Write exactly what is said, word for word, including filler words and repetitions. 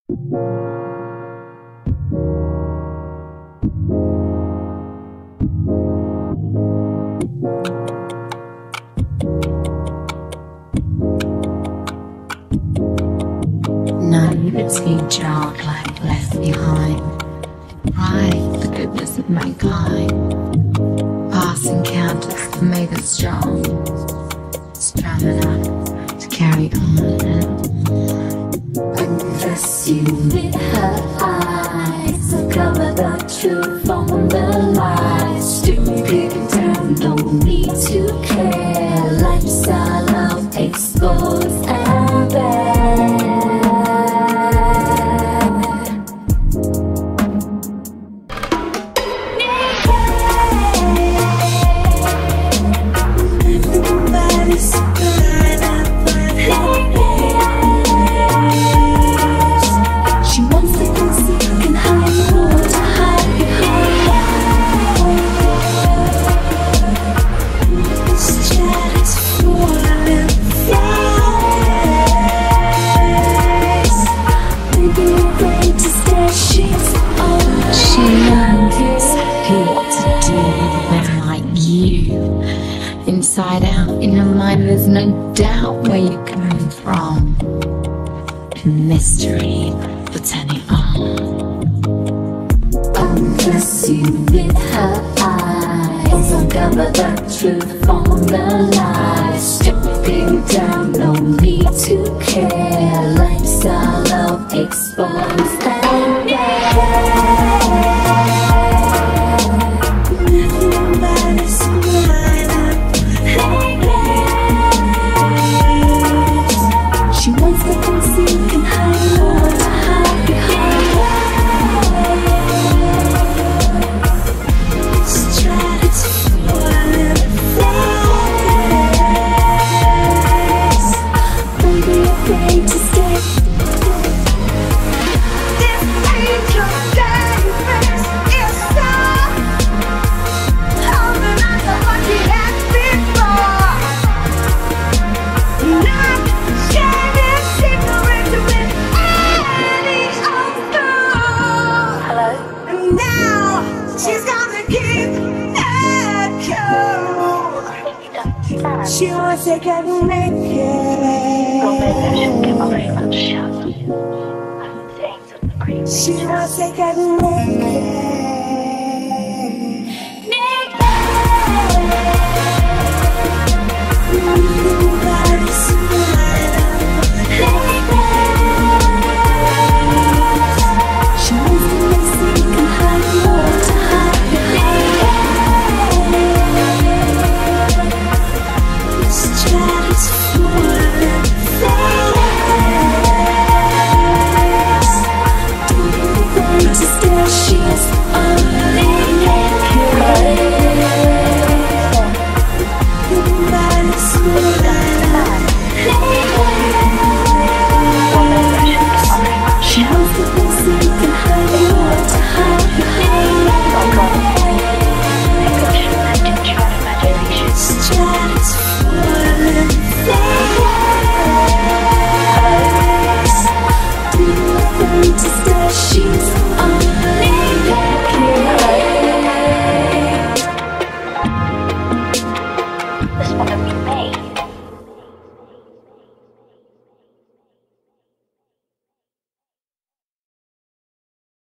Naivety, childlike, left behind. Pride, the goodness of mankind. Past encounters have made us strong, strong enough to carry on. Undress you with her eyes, uncover the truth from the lies. Stupid and down, no need to care. Lifestyle of exposed and bad. Inside out, in her mind there's no doubt where you're coming from. Mystery, but turn it on. Undress you with her eyes, uncover the truth from the lies. Stripping down, no need to care. Lifestyle of exposed and bad. She wants the things you can hide, more to hide behind. She's trying to fall in place. Don't be afraid to stay. This angel diamonds is so holding on to what he had before. Not sharing secrets with any old girl. Hello? And now she's gonna keep that cool. She wants to get naked. She wants to get naked.